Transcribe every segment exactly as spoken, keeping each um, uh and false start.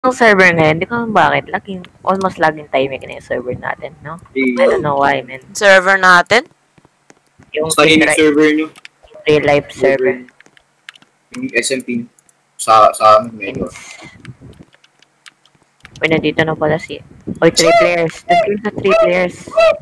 Yung server ngayon, di ko alam bakit, laging, almost laging timing na yung server natin, no? I don't know why, man. Server natin? Yung kanina server nyo. Real life server. Yung S M P sa sa amin medyo. Uy, nandito na pala si... Uy, three players. Nandito sa three players.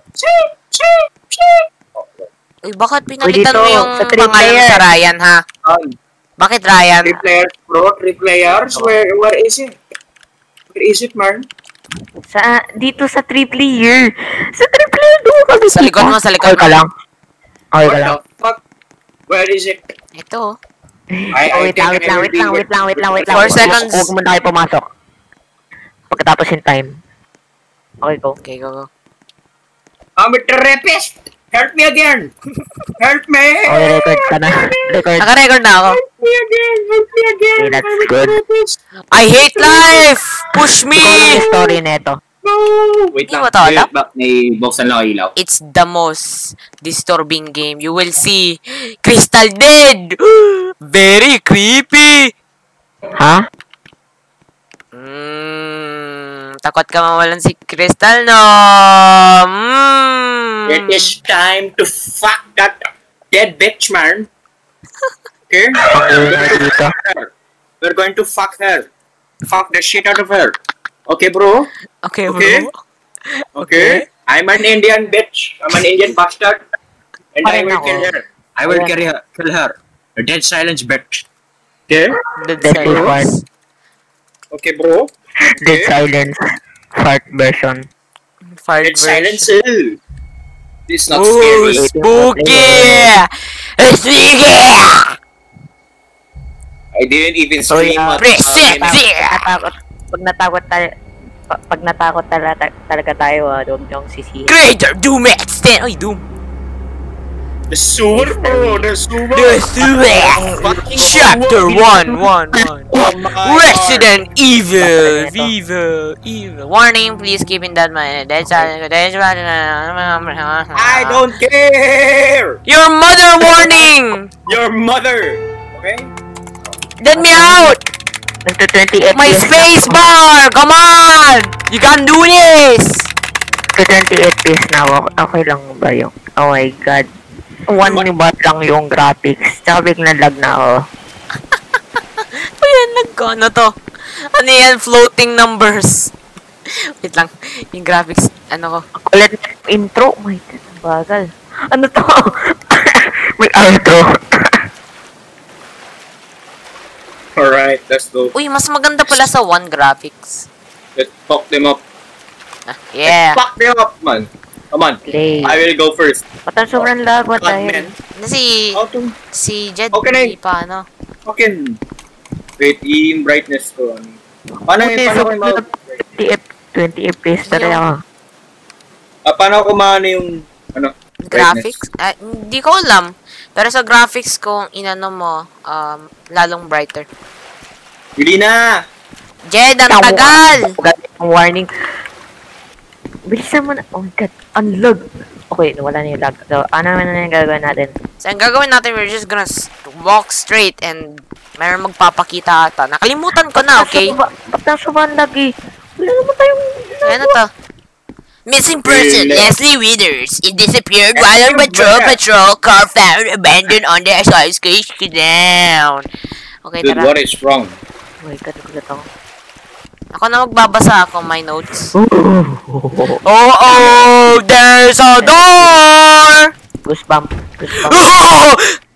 Uy, bakit pinalitan dito, mo yung sa three pangalan player. sa Ryan, ha? Um, Bakit Ryan? three players, bro. Three players. Where where is it? Where is it, man? Sa, dito sa three player. Sa three player, doon kami Sa likod mo, sa likod Okay ka mo. lang. Okay ka What lang. the fuck? Where is it? Ito. I, Oh, I wait lang, think wait lang, wait lang, wait lang, wait lang, wait lang. Four Huwag- seconds. Huwag mo na kayo pumasok. Pagkatapos yung time. Okay, go. Okay, go, go. I'm a rapist. Help me again. Help me. Okay, record ka na. Record. Naka-record na ako. Help me again. Help me again. Okay, that's I'm a good. rapist. I hate life! Push me! Ikaw lang yung story neto. No. Wait Hindi lang. mo to alam? Wait, bak- May buksan lang ang ilaw. It's the most disturbing game. You will see Crystal dead! Very creepy! Ha? Mm, takot ka mawalan si Crystal, no? Mm. It is time to fuck that dead bitch, man. Okay? Ang ingay dito. We're going to fuck her. Fuck the shit out of her. Okay, bro? Okay, bro. Okay. Okay? I'm an Indian bitch. I'm an Indian bastard. And I Pareho will ako. kill her. I will kill her. Kill her. A dead silence bitch. Okay? Dead Dead silence. fart. Okay, bro? Dead silence. Fart version. Fart Dead version. silence. Ew. This is not Ooh, scary. spooky! Spooky! I didn't even So, scream. yeah. at- Reset! uh, Natakot. Pag natakot tayo, pa- pag natakot talaga, talaga tayo, ah, huwag niyong sisihin. Creator Doom X ten! Ay, Doom! The sewer, bro. The sewer. The Sewer! Fucking Chapter sewer. one, one, one. Oh my Resident Evil! Bakit ito? Evil! Evil! Warning, please keep in that mind. That's that's I don't care. Your mother warning! Your mother. Okay? Let me out! Nagto twenty-eight My days space na ako. bar! Come on! You can do this! Nagto twenty-eight days na ako. Okay lang ba yung... Oh my god. One baht lang yung graphics. Tsaka biglang lag na ako. O yan, nagko. Ano to? Ano yan? Floating numbers. Wait lang. Yung graphics, ano ko. Kulit na yung intro. Oh my god, ang bagal. Ano to? May outro. Alright, let's go. Uy, mas maganda pala sa one graphics. Let's fuck them up. Ah, yeah. Fuck them up, man. Come on. Play. I will go first. Patan sobrang lag. What the God, hell? man. Na si, How to si Jed, Okay na hindi pa, ano. fucking... Wait, i-in brightness ko. Ano? Paano, Buti, paano ko sobrang ma- twenty F twenty F P S na rin ako. Ah, paano ko maano yung... Ano? Graphics? Ah, hindi ko alam. Pero sa graphics kung inano mo, um, lalong brighter. Hindi na! Jed, ang tagal! Ang warning. Bilisan mo na. Oh my god. Ang lag. Okay, wala na yung lag. So, ano naman na yung gagawin natin? So, ang gagawin natin, we're just gonna s- walk straight and mayroon magpapakita ata. Nakalimutan ko na, okay? Ba't nang sobrang lag eh? Wala naman tayong... Ano to? Missing person, Really? Leslie Withers. It disappeared while on patrol. Patrol car found abandoned on the skyscraper down. Okay, Dude, tara. what is wrong? Oh my god, nagulat ako. Ako na magbabasa ako my notes. Oh, Oh, oh, there's a door! Goosebump. Goosebump. Oh!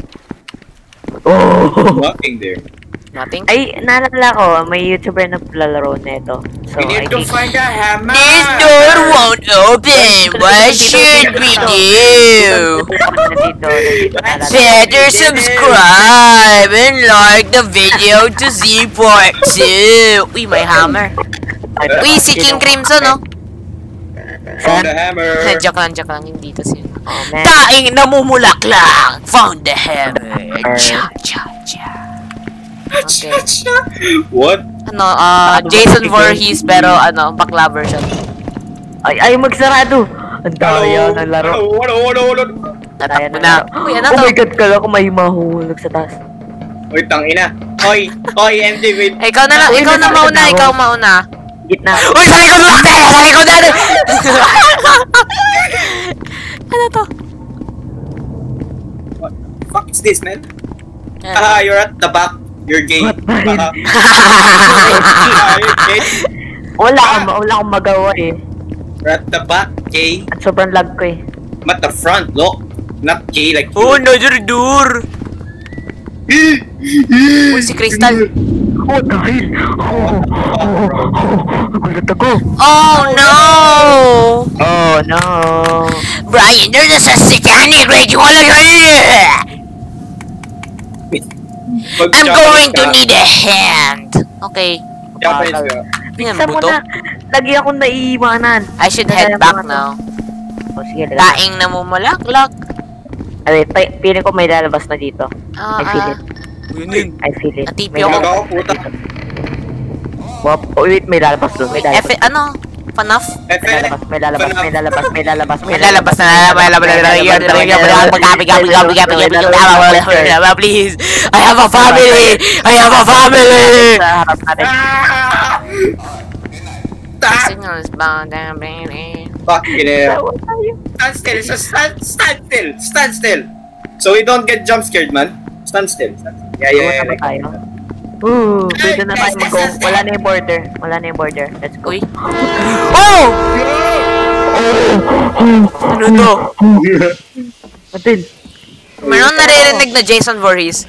Oh! Nothing there. Nothing. Ay, naalala ko, may YouTuber na naglalaro nito. So, We I need to think... find a hammer! This door won't open. What should we do? Nandito, nandito, naalala ko. Better subscribe and like the video to see part two. Uy, may hammer. Uy, si King Crimson, no? Found a hammer! Joke lang, joke lang. Hindi to si... Oh, man. Taing namumulaklak. Found the hammer. Cha, cha, cha. Okay. What? Ano, ah, Jason Voorhees, pero ano, bakla version. Ay, ay, magsarado! Ang daya ng laro. Ano, ano, ano, ano? Daya Natakbo ng na. laro. Uy, ano Oh to? my god, kala ko may mahulog sa taas. Uy, tangina. Hoy, hoy, M D, wait. Eh, ikaw na lang, ikaw na mauna, ikaw mauna. Gitna. Uy, sa likod natin! Sa likod natin! Ano to? What the fuck is this, man? Yan. Ah, you're at the back. You're gay. What the hell? Ah, ah, you're gay. Wala akong, wala akong magawa eh. You're at the back, gay. At sobrang lag ko eh. I'm at the front, look. Not gay like Oh, you. no, your door! Uy, si Crystal. Oh, dahil. Oh, oh, oh, oh. Gulat ako. Oh, no! Oh, no. Brian, there's a satanic ritual here! I'm going to need a hand. Okay. Japanese ka. Yan, Bisa mo buto. na. Lagi akong naiiwanan. I should head back now. Oh, sige. Lahat. Daing na mumulaklak. Ay, piling ko may lalabas na dito. Ah, I feel ah. it. Yun. I feel it. Natipi May ako. Mag lalabas ako, puta. dito. Wap. Oh, wait, may lalabas doon. May lalabas. F, ano? Fanaf? May lalabas, may lalabas, may lalabas, may lalabas, May lalabas na lalabas na lalabas. Please! I have a family! I have a family! Sa harap natin. Ah! Signals bound down, baby. Fucking hell. Tawa tayo. Stand still, so stand, stand still, stand still. So we don't get jump scared, man. Stand still. Stand still. Yeah, yeah, Tawa yeah. tayo. Ooh, pwede na tayo mag-go. Wala na yung border. Wala na yung border. Let's go. Uy. Oh! Ano to? Matil. Meron naririnig na Jason Voorhees.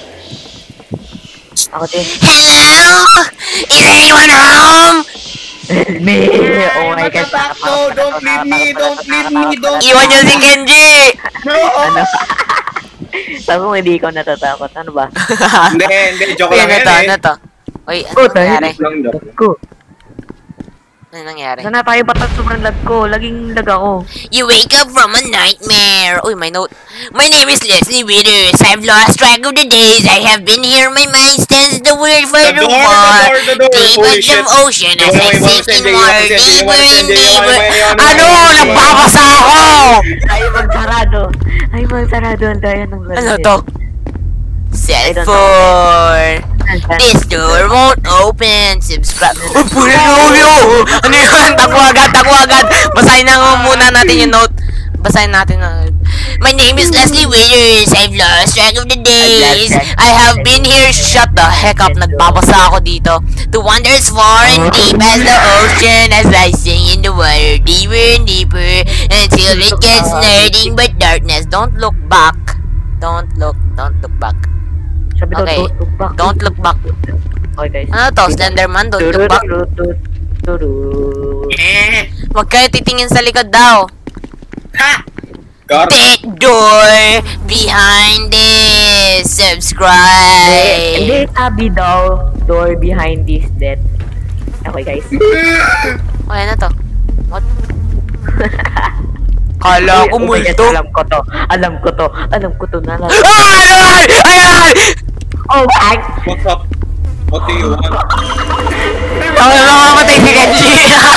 Ako din. Hello? Is anyone home? Me! Oh my gosh. No, don't leave me, don't leave me, don't Iwan niyo si Kenji! Ano? Sabi mo hindi ko natatakot. Ano ba? Hindi, hindi, joke Uy, lang ano yan to? eh. Ano to? Uy, ano Oh, nangyari? Lang daw. Ko. Ano nangyari? Sana tayo batas sobrang lag ko. Laging lag ako. You wake up from a nightmare. Uy, my note. My name is Leslie Withers. I've lost track of the days. I have been here. My mind stands the word for The the door, the war. door, the door. Deep Holy as shit. the ocean as I Yung mga sink in send, yung water. mga send, yung Deeper mga and send, yung deeper. mga- yung mga- Ano? Nagbabasa ako! Ay, magsarado. Ay, magsarado. Ang daya ng lag. Ano to? Set for... This door won't open. Subscribe. Oh, puro Romeo! Ano yun? Takbo agad, takbo agad. Basahin na nga muna natin yung note. Basahin natin na. My name is Leslie Withers. I've lost track of the days. I have been here. Shut the heck up. Nagbabasa ako dito. To wander as far and deep as the ocean as I sing in the water. Deeper and deeper until it gets nothing but darkness. Don't look back. Don't look, don't look back. Sabi ko, Okay. don't look back. Don't look back. Okay, guys. Ano to? Slenderman? Don't look back. Eh. Huwag kayo titingin sa likod daw. Ha! God. That door behind this. Subscribe. Hindi, sabi daw, door behind this death. Okay, guys. Okay na to. What? Kala ko Oh my God, multo. alam ko to. Alam ko to. Alam ko to na lang. Ay! Ay! Ay! Oh my! What's up? What do you want? Ako na mamamatay si Kenji.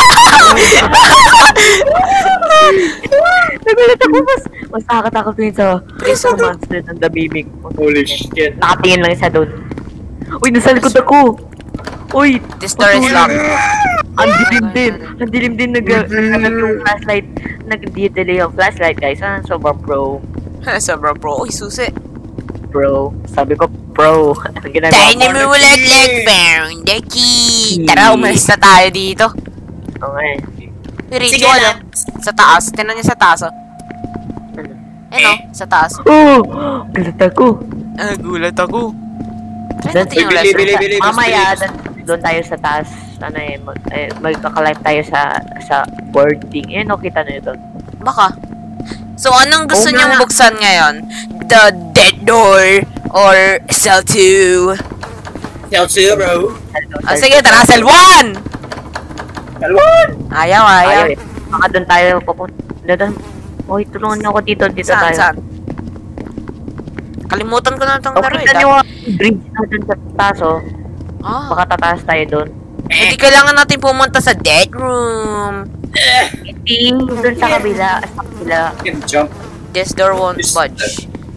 Nagulat ako, mas, mas nakakatakot ko yun sa Prison. sa monster ng the mimic. Holy shit. Nakatingin lang isa doon. Uy, nasa likod ako! Uy! This door is locked. Ang dilim din! Ang dilim din nag nag yung flashlight. Nag-delay yung flashlight, guys. Ah, sobrang pro. Sobrang pro. Uy, susi. Pro. Sabi ko, pro. Ang ginagawa Tayo mo. na mumulat-lag found the key. Tara, umalis na tayo dito. Okay. Ritual, oh. Sa taas. Tinan niyo sa taas, oh. Ano? Sa taas. Oh! Galit ako. Ah, gulat ako. Try Doon- natin yung Bili, lesson. bili, bili. Mamaya, doon, doon tayo sa taas. Ano eh, mag, eh magkakalive tayo sa sa boarding. Eh, no, kita na yun doon. Baka. So, anong gusto Oo niyong nga. buksan ngayon? The dead door or cell two? Tell two, bro. Ah, sige, tara, cell one! Kalwan! Ayaw, ayaw. Ayaw eh. Baka doon tayo pupunta. Doon. Uy, tulungan niyo ako dito. Dito Saan, tayo. saan? Kalimutan ko na itong O, laro, eh. kita niyo ang bridge na doon sa taas, oh. Ah, Baka tataas tayo doon. hindi kailangan natin pumunta sa dead room. Hindi, doon sa kabila. Sa kabila. You can jump. This door won't This- budge.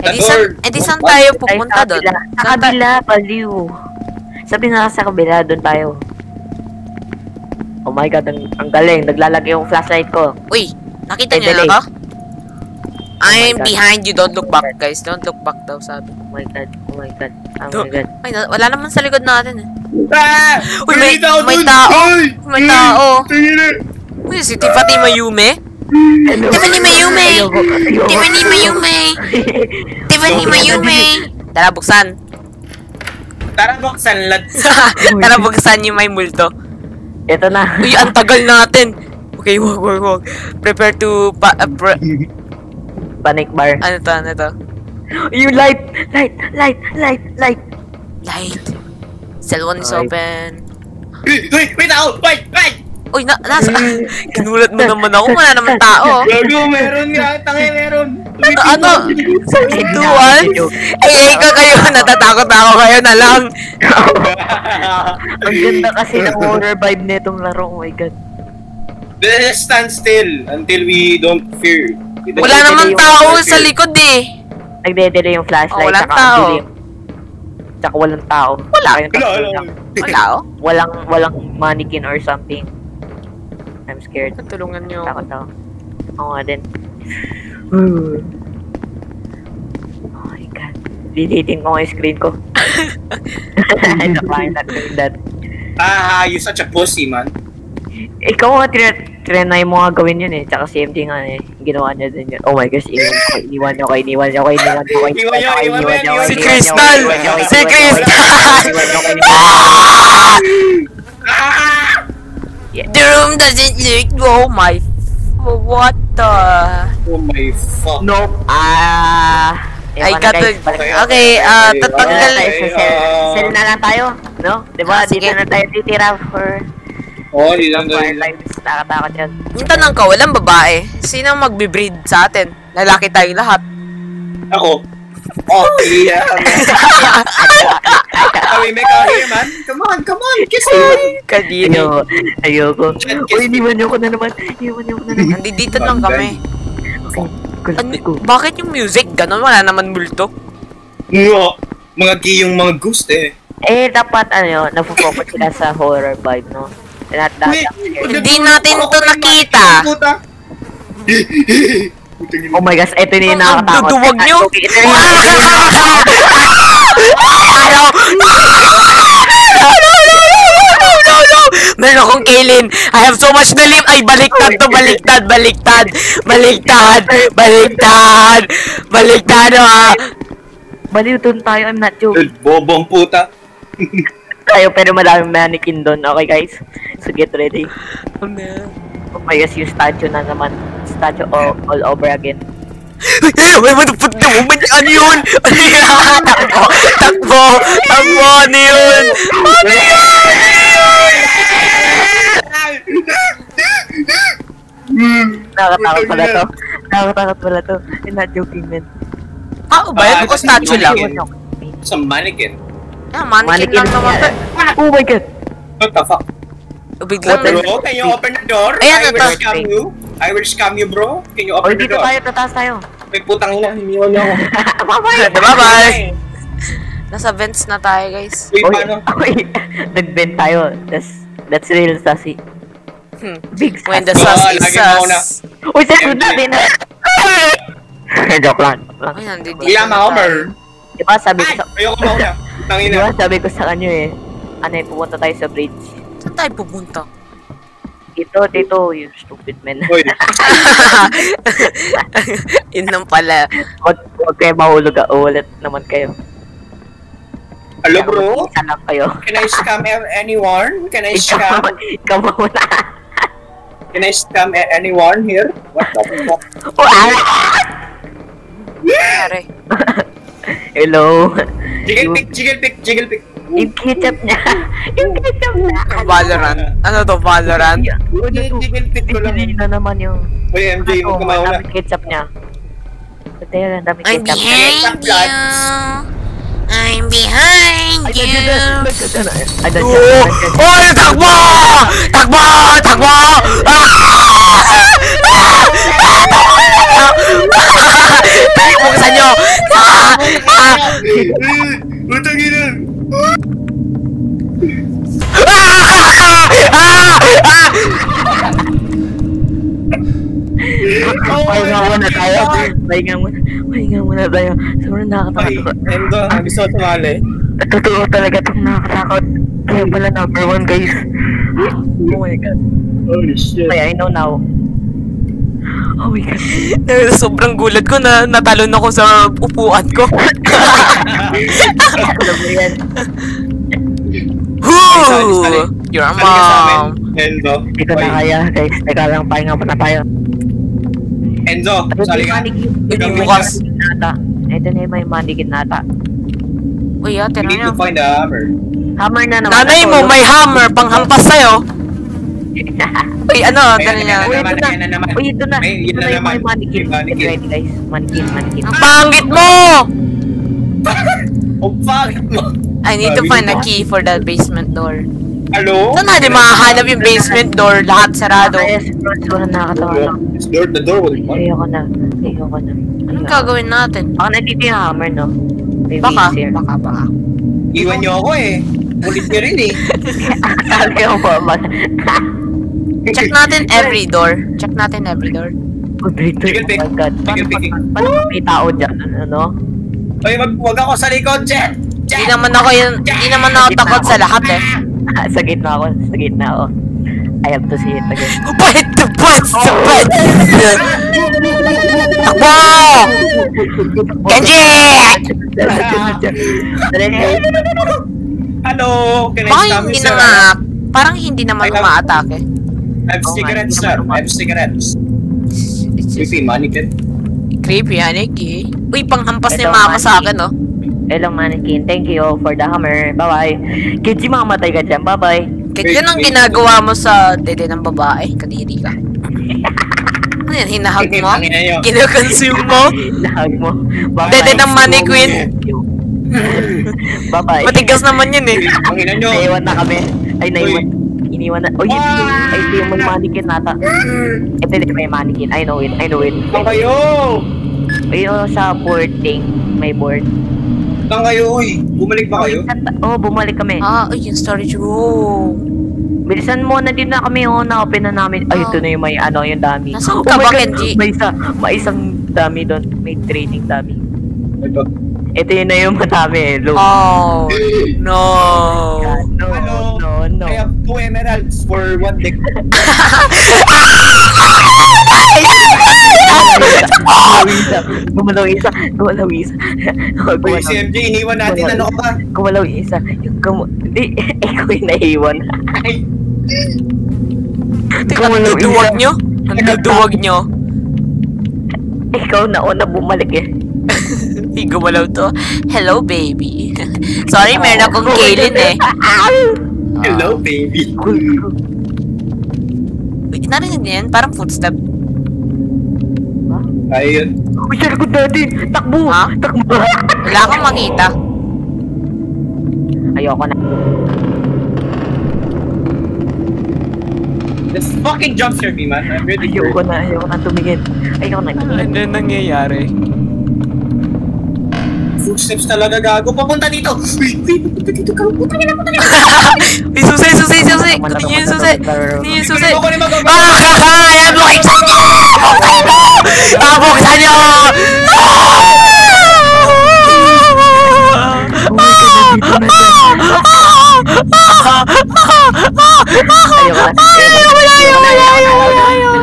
Eh di saan, eh, di saan tayo pupunta Ay, doon? Sa kabila, sa kabila, baliw. Sabi nga sa kabila, doon tayo. Oh my god, ang, ang galing. Naglalagay yung flashlight ko. Uy, nakita Ay, niyo na delay. ako? I'm God. behind you, don't look back guys. Don't look back daw sabi. Oh my god, oh my god, oh Do- my god. Ay, na- wala naman sa likod natin eh. Ah! Uy, may- tao may dun! tao! Ay! May tao! Tingin na! Uy, si Tifati Mayume? Tiffany Mayume! Ayoko, ayoko. Tiffany Mayume! Tiffany Mayume! Tara, buksan. Tara, buksan lad. Tara, buksan yung may multo. Ito na. Uy, ang tagal natin. Okay, wag, wag, wag. Prepare to pa... Uh, pre- Panic bar. ano to, ano to? You light, light, light, light, light. Light. Cell one is Ay. open. Uy, uy, may tao! Wait, wait! Uy, na, nasa... Ginulat mo naman ako. Wala naman tao. Gago, meron nga. Tangin, meron. Ano? Ano? Tuwan? Eh, ikaw kayo. Natatakot ako kayo na lang. Ang ganda kasi ng horror vibe nitong laro. Oh my god. Let's stand still until we don't fear. Wala naman tao sa likod eh. Nagdedele yung flashlight. Oh, walang tsaka tao. ang dilim. Tsaka walang tao. Wala. Kayong tatlo Wala, lang. Wala oh. Walang, walang mannequin or something. I'm scared. Tulungan niyo. Takot ako. Oo nga din. Hmm. Oh my god. Dilitin ko nga yung screen ko. Joke lang, not doing that. Ah, you such a pussy, man. Ikaw nga, trin- trinay mo nga gawin yun eh. Tsaka si M J nga eh. Ginawa niya din yun. Oh my gosh, iniwan niyo ko, iniwan niyo ko, iniwan niyo ko, iniwan niyo ko, Iwan niyo, iwan niyo, iniwan niyo ko, iwan Si niyo, Crystal! iwan niyo, iwan Si niyo, Crystal! Iniwan niyo ko, iniwan Ah! The room doesn't look... Oh my... What the... Oh my fuck. Nope. Ah. I ewan na, got guys. it. Balik- Okay, ah, okay, tatanggal... Wala tayo sa cell. Cell na lang tayo. No? Diba? Ah, Dito sige. na tayo titira for... Oh, di lang for our ganun. lives. Nakatakot yan. Yung tanong ko, walang babae. Sino ang magbe-breed sa atin? Lalaki tayong lahat. Ako. Oh, yeah. Oh, we make out here, man. Come on, come on. Kiss me. Kadiri. Ayoko. Ayoko. Chat, Uy, iniwan niyo ko na naman. Iniwan niyo ko na naman. Nandito lang kami. Okay. Gusto Ano, ko. bakit yung music ganon? Wala naman multo. Nga. Mga giyong mga ghost eh. Eh, dapat ano yun, nafo-focus sila sa horror vibe, no? Not that Wait, scared. Hindi natin to nakita. Puta. Oh my gosh, ito na yung Ang nakakatakot. duduwag niyo. Okay, ito na yung nakakatakot. Ano? No, no, no! Meron akong Kaylin. I have so much to live. Ay, baliktad to, baliktad, baliktad, baliktad, baliktad, baliktad, ha? Baliw doon tayo, I'm not joking. Bobong puta. Tayo, pero madaming mannequin doon. Okay guys, so get ready. Oh my gosh, yung statue na naman. Statue all, all over again. Wait, what the fuck? Ano yun? Ano yun? Takbo! Takbo! Takbo! Ano yun? Ano yun? Nakakatakot pala to. Nakakatakot pala to. I'm not joking, man. Tao ba yan? Ako statue lang. Sa mannequin. Ah, mannequin lang naman to. Oh my god. What the fuck? Biglang What the- Bro, can you open the door? Ayan, I will ito. scam you. I will scam you, bro. Can you Oh, open the dito door? tayo, tataas tayo. May putang ina, hiniwan niyo ako. Bye-bye! Bye-bye! Nasa vents na tayo, guys. Uy, Oy, paano? oy, nag-bend tayo. That's, that's real sassy. Hmm. Big When the sassy. sus Oh, is lagi mo na. sus. Uy, sa sunod natin na. Joke lang. joke lang. Ay, nandito William na Homer. tayo. Diba sabi ko Ay, sa... ayoko mauna. Putang ina. Diba sabi ko sa kanyo eh. Ano eh, pupunta tayo sa bridge. Saan tayo pupunta? Dito, dito, you stupid man. Uy, Yun lang pala. Wag, wag kayo mahulog ah. Ulit naman kayo. hello bro? Isa lang kayo. Can I scam a- anyone? Can I Ikaw, scam? ikaw muna. Can I scam a- anyone here? What the fuck? Oh, ah! Pare. Hello. Jiggle pick, jiggle pick, jiggle pick. Yung ketchup niya. Yung ketchup niya. Valorant. Ano to, Valorant? Ano to? Jiggle pick ko lang. Hindi na naman yung... Uy, M J, Ano, huwag ka mauna. ang dami ketchup niya. Ito yun, ang dami I'm ketchup. behind you. I'm behind Ay, you. dyan, dyan, dyan, dyan, dyan. Ay, dyan, Oh! dyan, dyan, dyan. Oh! Takbo! Takbo! Takbo! Ah! Buksan nyo! Ah! Pahinga muna. Pahinga muna tayo. Sobrang Ay, nakakatakot. Endo, gusto ko tumali. Totoo talaga itong nakakatakot. Kaya pala number one, guys. Oh my god. Holy shit. Okay, I know now. Oh my god. Sobrang gulat ko na natalon ako sa upuan ko. Alam mo yan. Whoo! Your Sali ka sa amin, mom. Endo. Hindi ko na Oy, kaya, guys. Teka lang, pahinga muna tayo. Enzo, sali ka. Hindi Ikaw, bukas. Nata. Ito na yung may mannequin nata. Uy, ate You na need to yan. find the hammer. Hammer na naman. Nanay mo, may hammer, panghampas sa'yo. Uy, ano, Ayan, dali niya. ayan na naman, ayan na naman. Uy, ito na. Ay, yun Ito na na yung naman. may mannequin. May mannequin. Get ready, guys. Mannequin, mannequin. Ang pangit mo! Oh, fuck mo. I need to find a key for the basement door. Hello? Saan natin makahanap yung basement door? Lahat sarado. Kaya siguro nakakatawa lang. This door, the door will be Ayoko na. Ayoko na. Anong gagawin natin? Baka nandito yung hammer, no? May Baka, wings here. baka, baka. Iwan niyo ako eh. Pulis niyo rin eh. Sabi ko po, mag... Check natin every door. Check natin every door. Oh, dito. Chicken Oh pick. my God. Paano, Chicken picking. paano kung may tao dyan? Ano? Oy, wag, wag ako sa likod, Jet! Hindi naman ako yun, hindi naman ako takot sa lahat eh. Sa gitna ako. Sa gitna ako. I have to see it again. Bait the best, the best! Takbo! Kenji! Hello! Can I Baka stop hindi you, na sir? nga, parang hindi naman I have- umaatake. I have Oh, cigarettes, my- sir. I have cigarettes. It's just Creepy, mannequin. creepy, Aniki. Uy, panghampas ni Ito, mama sa mannequin. akin, oh. Hello, mannequin. Thank you for the hammer. Bye-bye. Kenji, makamatay ka dyan. Bye-bye. Kaya yun ang ginagawa mo sa dede ng babae. Kadiri ka. Ano yan, hinahag mo? Tangina niyo. Kinoconsume mo? Nahag mo. Dede ng mannequin. Bye-bye. Matigas naman yun eh. Tangina niyo. Naiwan na kami. Ay, naiwan. Iniwan na. Oh, yun. Ay, ito yung may mannequin nata. Ito yung may mannequin. I know it. I know it. Saan kayo? Ayun, sa board thing. May board. Saan kayo, uy? Bumalik ba kayo? Oh, bumalik kami. Ah, ay, yung storage room. Bilisan mo, nandito na kami. Oh, na-open na namin. Ay, ito na yung may ano, yung dami. Nasaan Oh ka my ba, God, Kenji? May isa, may isang dami doon. May trading dami. Ito. Ito yun na yung madami eh. Look. Oh, no. No, Hello? no, no. I have two emeralds for one deck. Gumalaw isa. Gumalaw isa. Uy, Gumalaw si M J, iniwan natin. Ano ka ba? Gumalaw isa. Yung gum... Hindi, ikaw yung naiwan. Ay, Teka, duduwag nyo? Ang duduwag nyo? Ikaw na una bumalik eh. Hindi gumalaw to. Hello, baby. Sorry, meron akong kailin eh. hello, baby. Cool, cool. Wait, narinig niyo yan? Parang footstep. Ayun. Uy, sa likod natin! Takbo! Ha? Takbo! Wala akong makita. Ayoko na. This fucking jump scare me, man. I'm ready for Ayoko it. na. Ayoko na tumingin. Ayoko na. Ano nangyayari? Footsteps talaga gago. Papunta dito. Uy, uy, papunta dito ka. Puta nila, puta nila. Uy, susi, susi, susi! Kunin niyo yung susi! Kunin niyo yung susi! Hindi ko rin magawa. Ah! Ayan, buksan niyo! Buksan niyo! Ah, buksan niyo! Ayoko na. Ayoko na.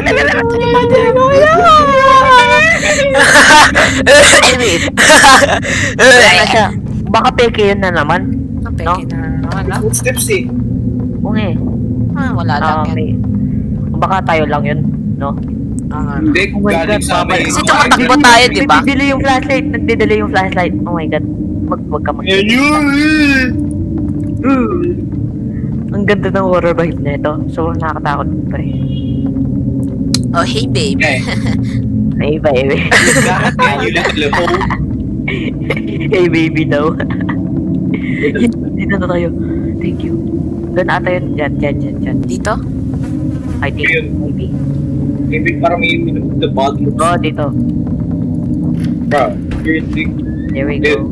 Anyways, wala na siya. Baka peke yun na naman. No? Wala? Footsteps eh. Oo nga eh. Ah, wala lang Ah, yan. may... Baka tayo lang yun, no? Ah, Hindi, Oh my galing God, sa amin. Kasi tumatakbo tayo, di ba? Nagdidelay yung flashlight. Nagdidelay yung flashlight. Oh my God. Wag, wag ka mag- Yan yun. Ang ganda ng horror vibe na ito. So, nakakatakot pa rin. Oh, hey, babe. Okay. Hey, baby. God damn, you little hoe. Hey, baby daw. Dito na tayo. Thank you. Doon ata yun. Diyan, diyan, diyan, diyan. Dito? I think, Ayun. maybe. Maybe parang may the bottom. Oh, dito. Bro, you're in the... There we go.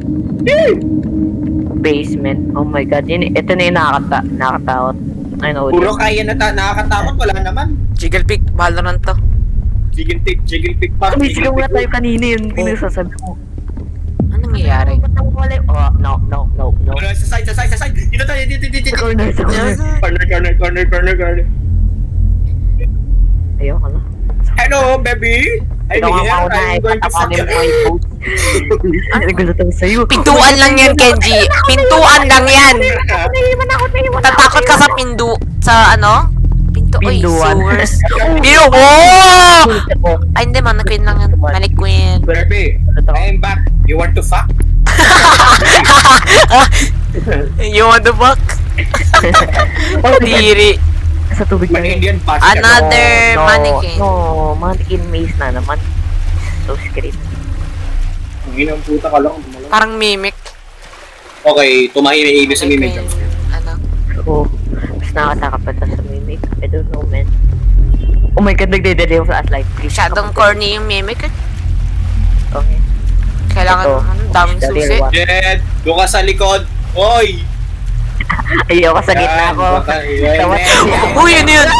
Basement. Oh my God. Yun, ito na yung nakakata nakakatakot. I know. Puro kaya na ta nakakatakot, wala naman. Jiggle pick, Valorant to. Jiggle pick, jiggle pick pa. May sigaw nga tayo kanina yun. Pinasasabi mo. Ano nangyayari? Ba't ako wala yung- Oh, no, no, no, no. Ano, sa side, sa side, sa side. Dito tayo, dito, dito, dito. Sa corner, sa corner. Corner, corner, corner, corner, corner. Ayoko na. Hello, baby. I'm Ikaw nga here. mauna eh. I'm going to suck Patawanin your mo yung post. Ano gusto tayo sa'yo? Pintuan lang yan, Kenji. Pintuan lang yan. Naiiwan ako, naiiwan ako. Tatakot ka sa pindu... Sa ano? Pinto... Uy, Pinduan. sewers. Pero, oh! Ako. Ay, hindi, Mannequin lang yan. Mannequin. Baby, Ano to? I am back. You want to fuck? You want the fuck? Diri. Sa tubig My tayo. Indian past. Another No, mannequin. No, mannequin maze na naman. So screen. Ang ginang puta ka lang. Tumalang. Parang mimic. Okay, tumahimik ibig sa mimik. Mannequin, Ano? So, mas nakatakap pa sa mimic. I don't know, man. Oh my god, nagdedele yung flashlight. Please. Masyadong corny yung mimic eh. Okay. Kailangan Ito. ano, daming The real susi. one. Jed, doon ka sa likod. Oy! Ayoko sa gitna Yan, ko. baka- yan, Tawat yan. kasi ako. Uy, ano yun?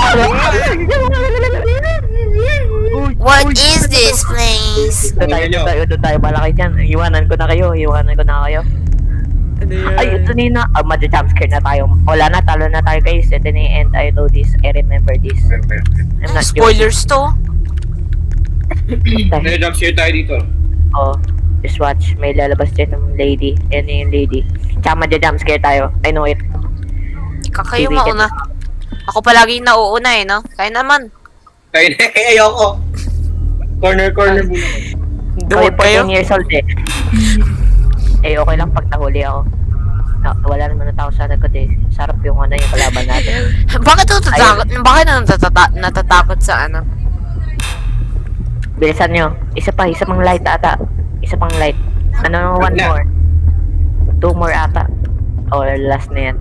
Uy, What uy, is this place? Doon tayo, doon tayo, doon tayo. Malaki dyan. Iwanan ko na kayo. Iwanan ko na kayo. Ano yun? Ay, ito na yun na. Ah, madja-jumpscare na tayo. Wala na, talo na tayo guys. Ito na yung end. I know this. I remember this. I'm not Spoilers to. joking. May jump share tayo dito. Oh, just watch. May lalabas dyan ng lady. Yan na yung lady. Tsaka madja-jumpscare tayo. I know it. Kakayo mauna. Ako palagi nauuna eh, no? Kaya naman. Kaya na, eh, ayoko. Corner, corner muna. Kayo Duwag kayo. fourteen years old eh. Eh, okay lang pag nahuli ako. Na, wala naman na tao sa likod eh. Sarap yung ano yung kalaban natin. Bakit natatakot? Bakit natata- natatakot sa ano? Bilisan nyo. Isa pa, isa pang light ata. Isa pang light. Ano, one Na. more. Two more ata. Or last na yan.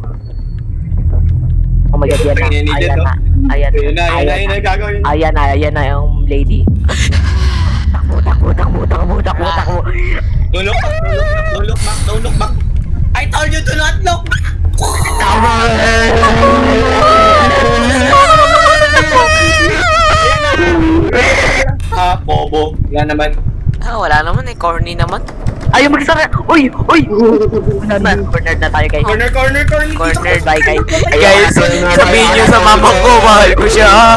Oh my god, yan na. Ayan, Ayan no? na. Ayan Ayun na, na. ayun na, ayun na, gagawin. Ayan na, ayan na yung lady. Takbo, takbo, takbo, takbo, takbo, takbo. Don't look back, don't look back, don't look back, don't look back. I told you to not look back! Tama! Ha, bobo. Wala naman. Ah, wala naman eh. Corny naman. Ayaw magsara! Uy! Uy! Wala na, cornered na tayo guys. Corner, corner, corner. Cornered by guys. Guys, sabihin nyo sa mama ko, mahal ko siya.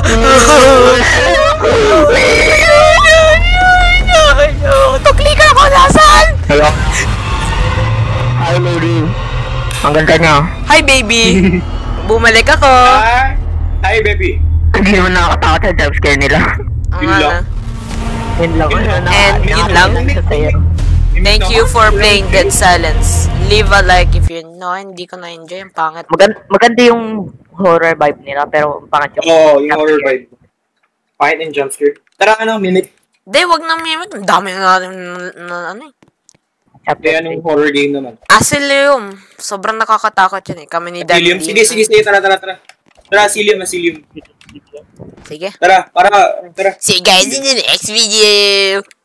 Tukli ka ako, nasaan? Hello? Hi lady. Ang ganda niya. Hi, baby. Bumalik ako. Hi. Hi, baby. Hindi naman nakakatakot sa jumpscare nila. Ang Yun lang. ano. Yun lang. Yun lang. And yun lang. Sa sayo. Thank you for playing Dead Silence. Leave a like if you know. Hindi ko na-enjoy. Ang pangit. Maganda, maganda yung horror vibe nila, pero pangit yung... Oo, oh, yung horror vibe. Fight and jump scare. Tara, ano, mimic. Hindi, wag na mimik. Ang dami na natin na, na, ano eh. Kaya anong horror game naman. Asylum. Sobrang nakakatakot yun eh. Kami ni Daddy. Asylum. Sige, sige, sige. Tara, tara, tara. Tara, Asylum, Asylum. Sige. Tara, para, tara. See you guys in the next video.